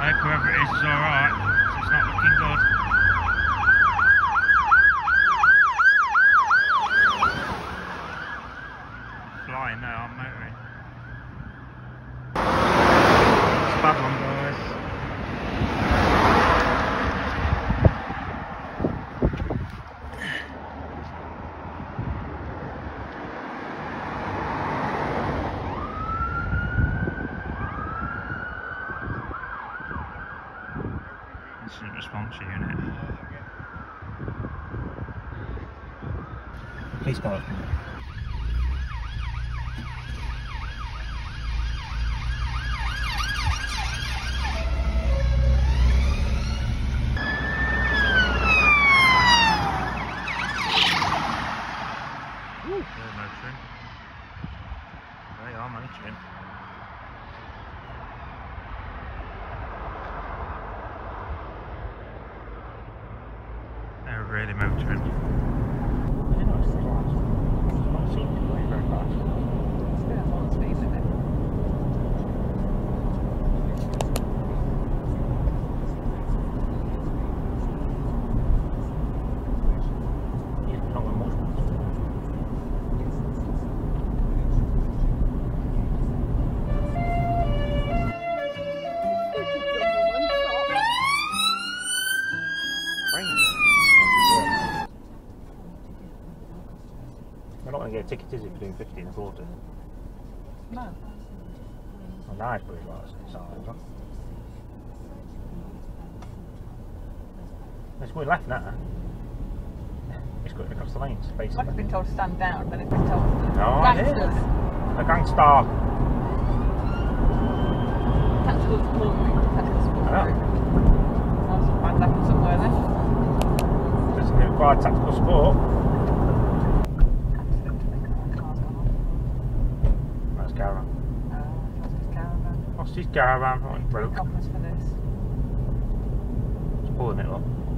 I hope whoever it is alright, so it's not looking good. Flying now, I'm motoring. It's a bad one, guys. Instant response unit. Please go. They're motoring. They are motoring. They're really motoring. You know, it's not seem to go very fast. It's going at 1 speed limit. Yeah, not much. You're not going to get a ticket, is it, for doing 50 and a quarter? No. Well, now it's pretty fast. It's going left now. It's going across the lanes, basically. Like I've been told to stand down, then it's been told to gangsters. A gangster. Tactical support group. Tactical support group. That's a bad level somewhere then. Doesn't require tactical support. That's caravan. That's his caravan. Lost his caravan. Oh, it broke. Coppers for this. It's pulling it up.